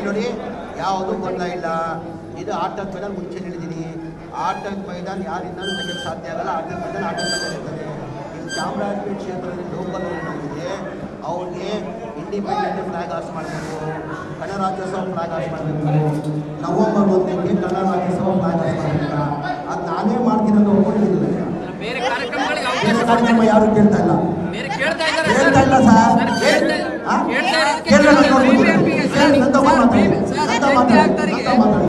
ನೋಡಿ ಯಾವುದು ಗೊಂದಲ ಇಲ್ಲ. ಇದು ಆಟದ ಮೈದಾನ ಮುಂಚೆ ಹೇಳಿದ್ದೀನಿ. ಆಟದ ಮೈದಾನ ಯಾರಿಂದಲೂ ತೆಗೆಯಲು ಸಾಧ್ಯ ಆಗಲ್ಲ. ಆಟದ ಮೈದಾನ ಇರ್ತದೆ. ಇದು ಚಾಮರಾಜಪೇಟೆ ಕ್ಷೇತ್ರದಲ್ಲಿ ಲೋಕಲ್ ಏನಾಗಿದೆ ಅವ್ರಿಗೆ ಇಂಡಿಪೆಂಡೆಂಟ್ ಫ್ಲಾಗ್ ಹಾಸ್ ಮಾಡಬೇಕು, ಕನ್ನಡ ರಾಜ್ಯೋತ್ಸವ ಫ್ಲಾಗ್ ಹಾಸ್ ಮಾಡಬೇಕು, ನವೆಂಬರ್ 1ಕ್ಕೆ ಕನ್ನಡ ರಾಜ್ಯೋತ್ಸವ ಫ್ಲಾಗ್ ಹಾಸ್ ಮಾಡಬೇಕು. ಅದು ನಾನೇ ಮಾಡ್ತೀನಿ ಅಂತ ಒಪ್ಕೊಂಡಿದ್ದೀನಿ. ಬೇರೆ ಕಾರ್ಯಕ್ರಮ ಯಾರು ಕೇಳ್ತಾ ಇಲ್ಲ ಸರ್.